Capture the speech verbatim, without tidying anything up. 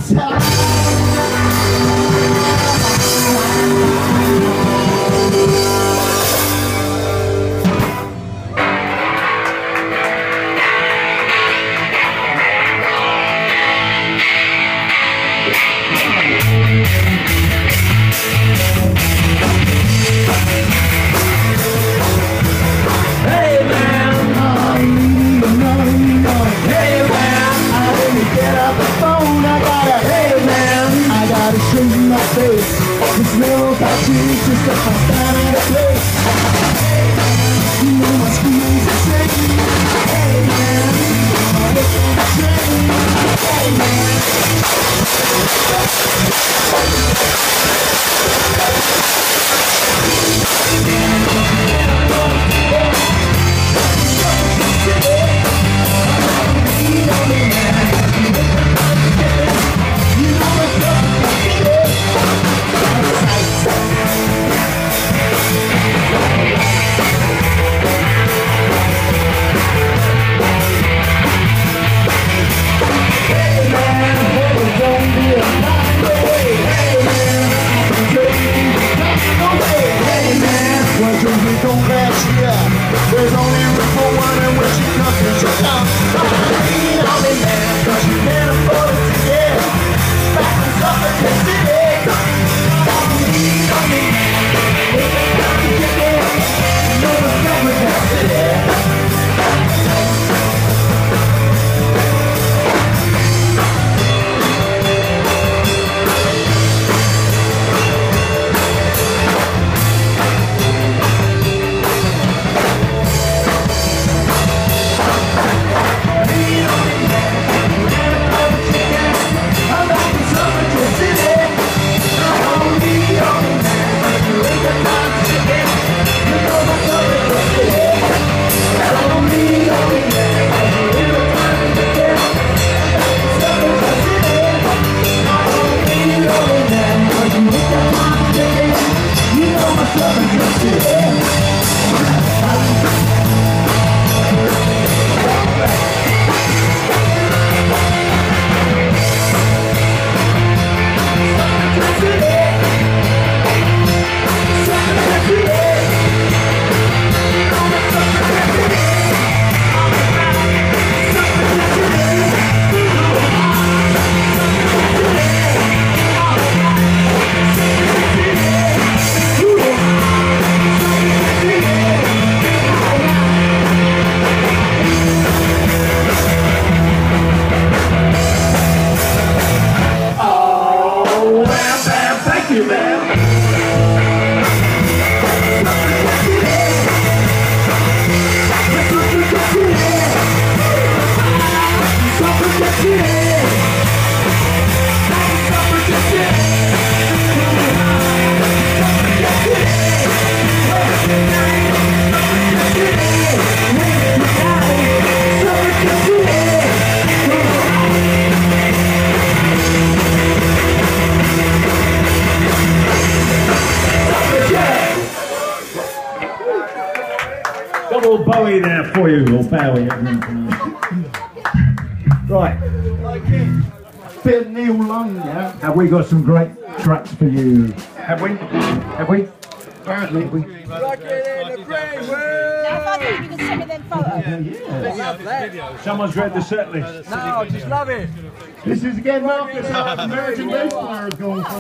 It's never about you, it's just that I'm standing in the place. You know my squeeze is shaking. Hey man, I'm looking at train. Hey man. There's only room for one, and when she comes, then she'll come. Lean on me, man, 'cause you can't afford it to get back to Suffraget City. Lean on me, man, if they come to get me, you know the Suffraget City. Double Bowie there for you, or Bowie. Right. Bit Neil Long, yeah. Have we got some great tracks for you? Have we? Have we? Apparently. Have we? I think you can send me them photos. Yeah, yeah. Someone's read the set list. No, I just love it. This is again Marcus, our American bass player, has gone for.